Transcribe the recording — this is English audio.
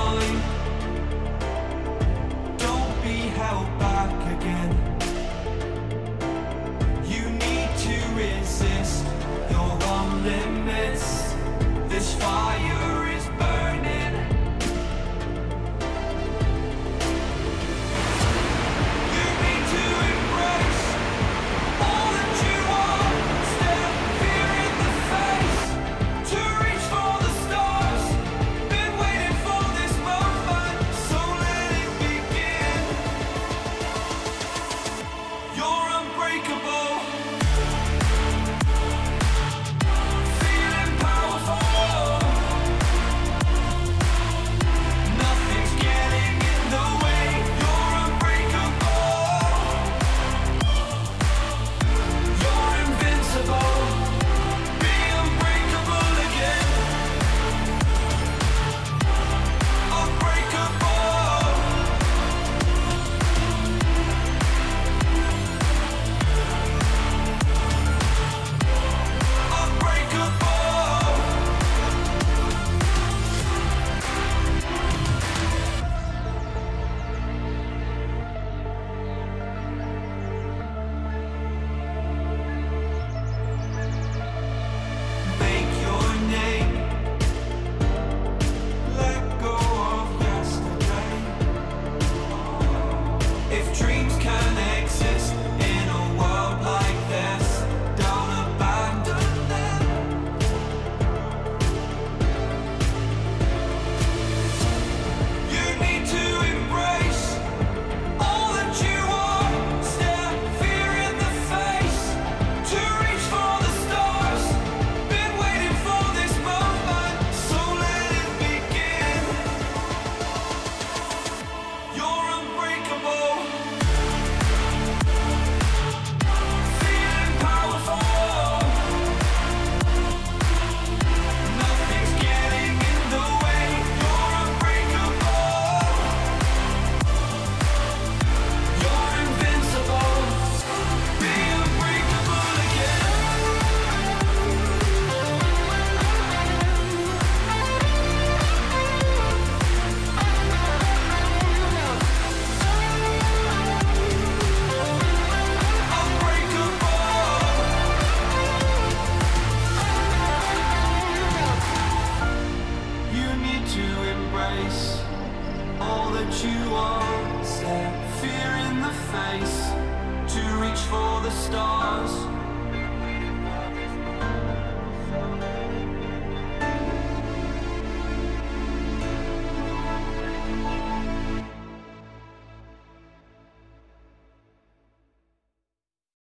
mind. Don't be held back again. You need to resist your own limits. This fire is burning. You need to embrace all that you are. Stare fear in the face to reach for the stars. Been waiting for this moment, so let it begin. You're unbreakable. Feeling powerful. Nothing's getting in the way. You're unbreakable. You're invincible. Be unbreakable again. Unbreakable. Unbreakable. Make your name. Let go of yesterday. If dreams can exist in a world like this, don't abandon them. You need to embrace all that you are. Stare fear in the face to reach for the stars. Been waiting for this moment, so let it begin. You're unbreakable. Feeling powerful. Nothing's getting in the way. You're unbreakable. You're invincible. Be unbreakable again. Unbreakable. You need to embrace all that you are.